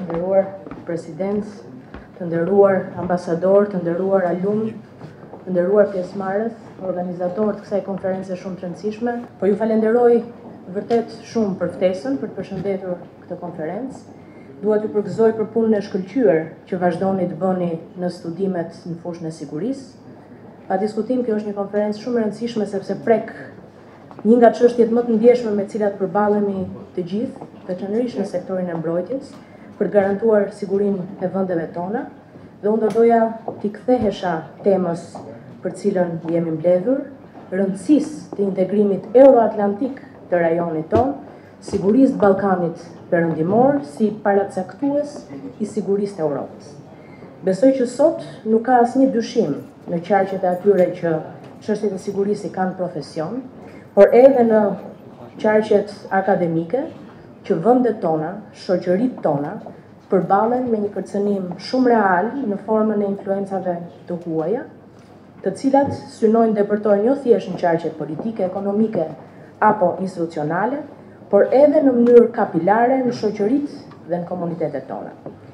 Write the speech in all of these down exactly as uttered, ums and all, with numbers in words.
nderuar president, të nderuar ambasador, të nderuar alumn, të nderuar pjesëmarrës, organizatorë të kësaj konference shumë të rëndësishme, po ju falenderoj vërtet shumë për ftesën, për të përshëndetur këtë konferencë. Dua t'ju përgëzoj për punën e shkëlqyer që vazhdoni të bëni në studimet në fushën e sigurisë. Pa diskutim, kjo është një konferencë shumë e rëndësishme sepse prek një nga çështjet më të ndjeshme me të cilat përballemi të gjithë, veçanërisht në sektorin e mbrojtjes, për të garantuar sigurinë e vendeve tona, dhe unë do doja t'i kthehesha temës për cilën jemi mbledhur, rëndësisë të integrimit euroatlantik të rajonit tonë, sigurisë të Ballkanit Perëndimor si paracaktues i sigurisë të Europës. Besoj që sot nuk ka asnjë dyshim në qarqet e atyre që çështjet e sigurisë i kanë profesion, por edhe në qarqet akademike që vendet tona, shoqëritë tona, përballen me një kërcënim shumë real në formën e influencave të huaja, të cilat synojnë depërtojnë jo thjesht në qarqet politike, ekonomike apo institucionale, por edhe në mënyrë kapilare në shoqëritë dhe në komunitetet tona.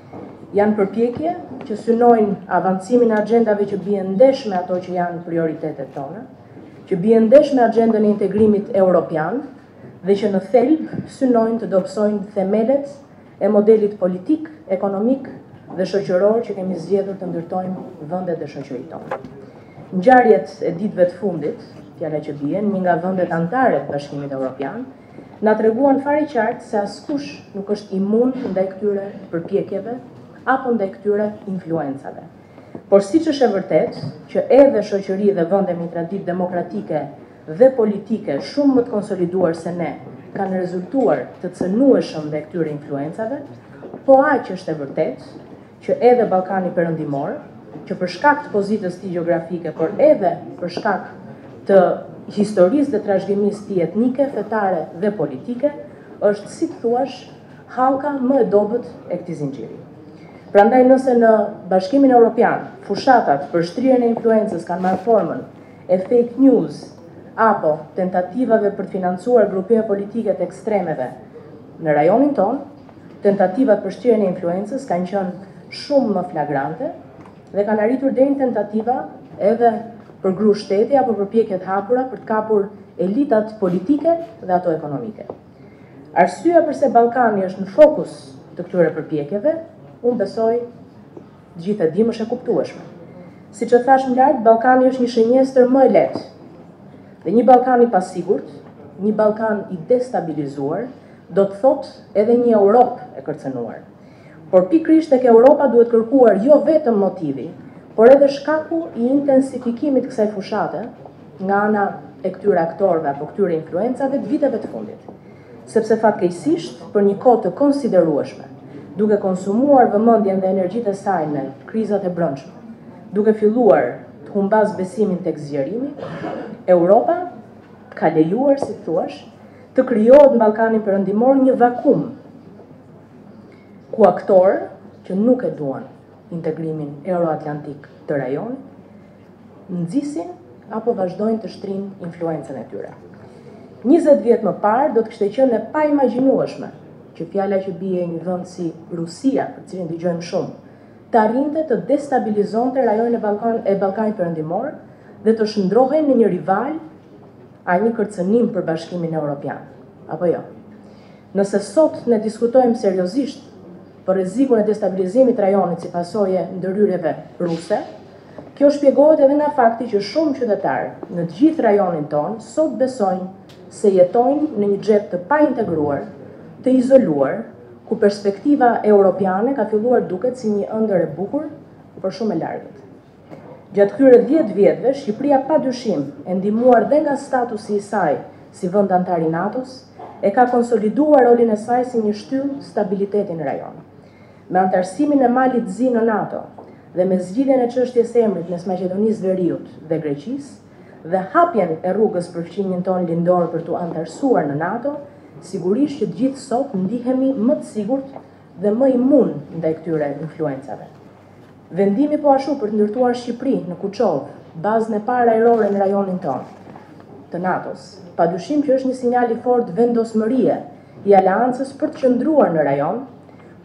Janë përpjekje që synojnë avancimin e agjendave që bien ndesh me ato që janë prioritetet tona, që bien ndesh me agjendën e integrimit europian dhe që në thelb synojnë të dobësojnë themelet e modelit politik, ekonomik dhe shoqëror që kemi zgjedhur të ndërtojmë vendet dhe shoqëritë tona. Ngjarjet e ditëve të fundit, fjala që bien, një nga vendet anëtare të Bashkimit Evropian, na treguan fare qartë se askush nuk është imun ndaj këtyre përpjekjeve apo ndaj këtyre influencave. Por siç është e vërtet që edhe shoqëri dhe vende me traditë demokratike dhe politike shumë më të konsoliduar se ne kanë rezultuar të cënueshëm dhe këtyre influencave, po aq është e vërtet që edhe Ballkani Perëndimor, që për shkak të pozitës tij gjeografike, por edhe për shkak të historisë dhe trashëgimisë tij etnike, fetare dhe politike, është, si të thuash, hallka më e dobët e këtij zinxhiri. Prandaj nëse në Bashkimin Evropian fushatat për shtrirjen e influencës kanë marrë formën e fake news apo tentativave për të financuar grupime politike të ekstremeve në rajonin tonë, tentativat për shtrirjen e influencës kanë qenë shumë më flagrante dhe kanë arritur deri në tentativa edhe për gru shteti apo për përpjekje të hapura për të kapur elitat politike dhe ato ekonomike. Arsyeja pse Ballkani është në fokus të këtyre përpjekjeve, unë besoj të gjithë e dimë është e kuptueshme. Siç e thash më lart, Ballkani është një shënjestër më e lehtë. Dhe një Ballkan i pasigurt, një Ballkan i destabilizuar, do të thotë edhe një Europë e kërcënuar. Por pikërisht tek Europa duhet kërkuar jo vetëm motivi, por edhe shkaku i intensifikimit të kësaj fushate nga ana e këtyre aktorëve apo këtyre influencave të viteve të fundit. Sepse fatkeqësisht, për një kohë të konsiderueshme, duke konsumuar vëmendjen dhe energjitë e saj në krizat e brendshme, duke filluar të humbas besimin tek zgjerimi, Europa ka lejuar, si thuash, të krijohet në Ballkanin Perëndimor një vakum ku aktorë që nuk e duan integrimin euroatlantik të rajonit, nxisin apo vazhdojnë të shtrinë influencën e tyre. njëzet vjet më parë do të kishte qenë e paimagjinueshme që fjala që bie një vend si Rusia, për cilin dëgjojmë shumë, të arrinte të destabilizonte rajonin e Ballkan e Ballkanit Perëndimor dhe të shndrohej në një rival a një kërcënim për Bashkimin Evropian. Apo jo? Nëse sot ne diskutojmë seriozisht për rrezikun e destabilizimit të rajonit si pasojë ndërhyrjeve ruse, kjo shpjegohet edhe nga fakti që shumë qytetarë në të gjithë rajonin tonë sot besojnë se jetojnë në një xhep të paintegruar, të izoluar, ku perspektiva europiane ka filluar duket si një ëndër e bukur, por shumë e largët. Gjatë këtyre dhjetë vjetëve, Shqipëria padyshim e ndihmuar dhe nga statusi i saj si vend antar i NATO-s, e ka konsoliduar rolin e saj si një shtyllë stabiliteti në rajon. Me antarësimin e malit zi në NATO dhe me zgjidhjen e çështjes së emrit mes Maqedonisë Veriut dhe Greqisë dhe hapjen e rrugës për fqinjen tonë lindor për t'u antarësuar në NATO, sigurisht që të gjithë sot ndihemi më të sigurt dhe më imun ndaj këtyre influencave. Vendimi po ashtu për të ndërtuar Shqipëri në Kuçov, bazën e parë ajrore në rajonin tonë të NATO-s, padyshim që është një sinjal i fortë vendosmërie i aleancës për të qëndruar në rajon,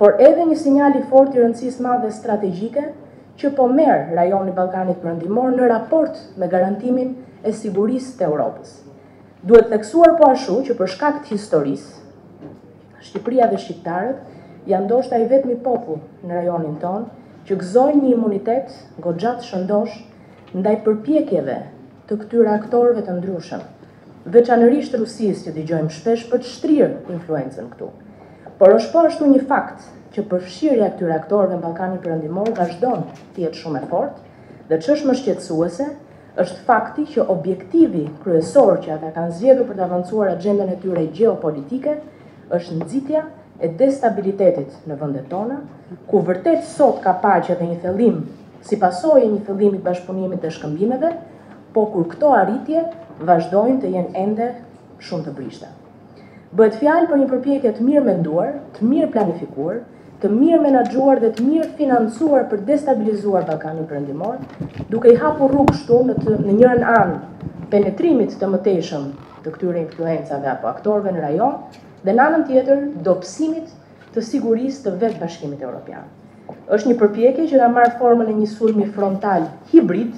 por edhe një sinjal i fortë i rëndësisë madhe strategjike që po merr rajoni Ballkanit Perëndimor në raport me garantimin e sigurisë të Europës. Duhet theksuar po ashtu që për shkak të historisë, Shqipëria dhe shqiptarët janë ndoshta i vetmi popull në rajonin tonë që gëzojnë një imunitet goxha të shëndosh ndaj përpjekjeve të këtyre aktorëve të ndryshëm, veçanërisht Rusisë që dëgjojmë shpesh për të shtrirë influencën këtu. Por është po ashtu një fakt që përfshirja e këtyre aktorëve në Ballkanin Perëndimor vazhdon të jetë shumë e fortë dhe ç'është më shqetësuese është fakti që objektivi kryesor që ata kanë zgjedhur për të avancuar agjendën e tyre gjeopolitike është nxitja e destabilitetit në vendet tona, ku vërtet sot ka paqe dhe një fillim, si pasojë një fillimi të bashkëpunimit të shkëmbimeve, po kur këto arritje vazhdojnë të jenë ende shumë të brishta. Bëhet fjalë për një përpjekje të mirë menduar, të mirë planifikuar, të mirë menaxhuar dhe të mirë financuar për destabilizuar Ballkanin Perëndimor, duke i hapur rrugë shtu në, të, në njërin anë penetrimit të mëtejshëm të këtyre influencave apo aktorëve në rajon, dhe në anën tjetër dobësimit të sigurisë të vetë Bashkimit Evropian. Është një përpjekje që ka marrë formën e një sulmi frontal hibrid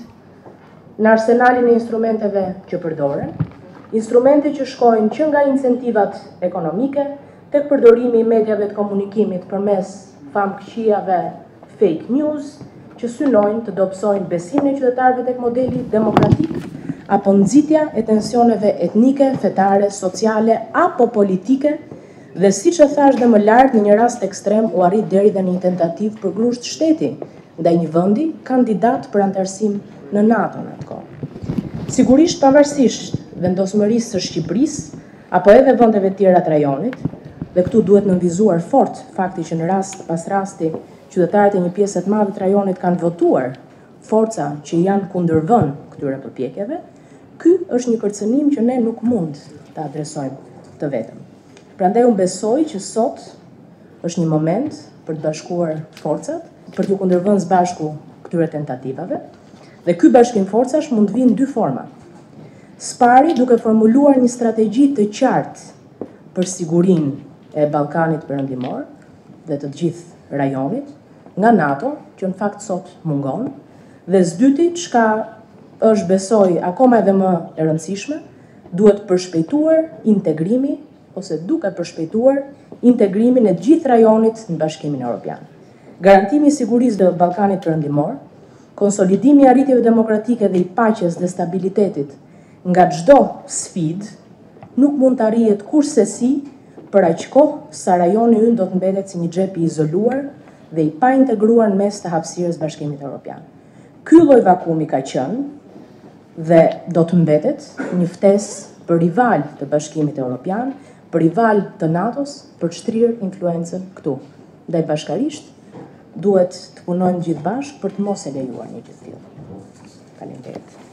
në arsenalin e instrumenteve që përdoren, instrumente që shkojnë që nga incentivat ekonomike, tek përdorimi i mediave të komunikimit përmes famkëqijave fake news, që synojnë të dobësojnë besimin e qytetarëve tek modeli demokratik, apo nxitja e tensioneve etnike, fetare, sociale apo politike, dhe siç e thash dhe më lart, në një rast ekstrem u arrit deri dhe në një tentativë për grusht shteti ndaj një vendi kandidat për antarësim në NATO në atë kohë. Sigurisht pavarësisht vendosmërisë së Shqipërisë apo edhe vendeve të tjera të rajonit, dhe këtu duhet nënvizuar fort fakti që në rast pas rasti qytetarët e një pjesë të madhe të rajonit kanë votuar forca që janë kundërvën këtyre përpjekjeve, ky është një kërcënim që ne nuk mund të adresojmë të vetëm. Prandaj unë besoj që sot është një moment për të bashkuar forcat, për t'u kundërvënë së bashku këtyre tentativave, dhe ky bashkim forcash mund të vinë në dy forma. Spari duke formuluar një strategji të qartë për sigurinë e Ballkanit Perëndimor dhe të gjithë rajonit, nga NATO, që në fakt sot mungon, dhe së dyti, çka është besoj akoma edhe më e rëndësishme, duhet përshpejtuar integrimi ose duke përshpejtuar integrimin e gjithë rajonit në Bashkimin Evropian. Garantimi i sigurisë të Ballkanit Perëndimor, konsolidimi i arritjeve demokratike dhe i paqes dhe stabilitetit nga çdo sfidë nuk mund të arrihet kurrësi për aq kohë sa rajoni ynë do të mbetet si një xhep i izoluar dhe i pa integruar në mes të hapësirës Bashkimit Evropian. Ky lloj vakumi ka qenë dhe do të mbetet një ftesë për rival të Bashkimit Evropian, për rival të NATO-s, për të shtrirë influencën këtu. Ndaj bashkarisht duhet të punojmë gjithë bashkë për të mos e lejuar një gjë të tillë. Faleminderit.